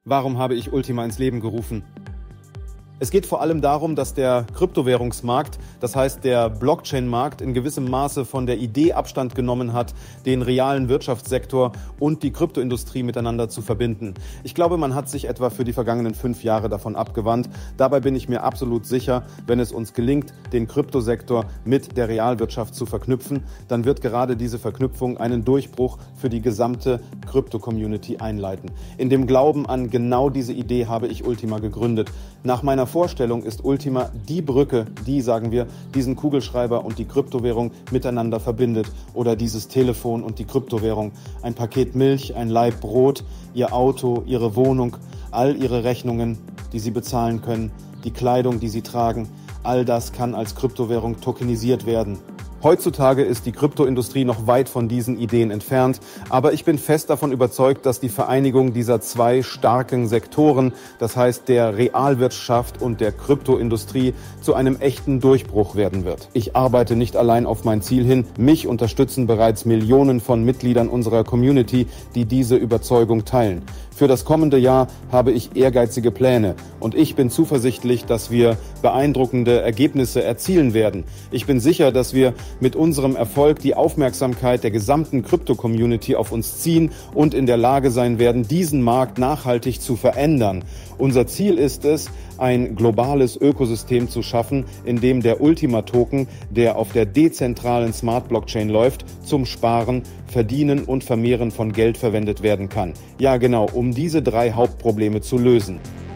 Warum habe ich Ultima ins Leben gerufen? Es geht vor allem darum, dass der Kryptowährungsmarkt, das heißt der Blockchain-Markt, in gewissem Maße von der Idee Abstand genommen hat, den realen Wirtschaftssektor und die Kryptoindustrie miteinander zu verbinden. Ich glaube, man hat sich etwa für die vergangenen 5 Jahre davon abgewandt. Dabei bin ich mir absolut sicher, wenn es uns gelingt, den Kryptosektor mit der Realwirtschaft zu verknüpfen, dann wird gerade diese Verknüpfung einen Durchbruch für die gesamte Krypto-Community einleiten. In dem Glauben an genau diese Idee habe ich Ultima gegründet. Nach meiner Vorstellung ist Ultima die Brücke, die, sagen wir, diesen Kugelschreiber und die Kryptowährung miteinander verbindet. Oder dieses Telefon und die Kryptowährung. Ein Paket Milch, ein Laib Brot, Ihr Auto, Ihre Wohnung, all Ihre Rechnungen, die Sie bezahlen können, die Kleidung, die Sie tragen. All das kann als Kryptowährung tokenisiert werden. Heutzutage ist die Kryptoindustrie noch weit von diesen Ideen entfernt, aber ich bin fest davon überzeugt, dass die Vereinigung dieser 2 starken Sektoren, das heißt der Realwirtschaft und der Kryptoindustrie, zu einem echten Durchbruch werden wird. Ich arbeite nicht allein auf mein Ziel hin, mich unterstützen bereits Millionen von Mitgliedern unserer Community, die diese Überzeugung teilen. Für das kommende Jahr habe ich ehrgeizige Pläne und ich bin zuversichtlich, dass wir beeindruckende Ergebnisse erzielen werden. Ich bin sicher, dass wir mit unserem Erfolg die Aufmerksamkeit der gesamten Krypto-Community auf uns ziehen und in der Lage sein werden, diesen Markt nachhaltig zu verändern. Unser Ziel ist es, ein globales Ökosystem zu schaffen, in dem der Ultima-Token, der auf der dezentralen Smart Blockchain läuft, zum Sparen, Verdienen und Vermehren von Geld verwendet werden kann. Ja genau, um diese 3 Hauptprobleme zu lösen.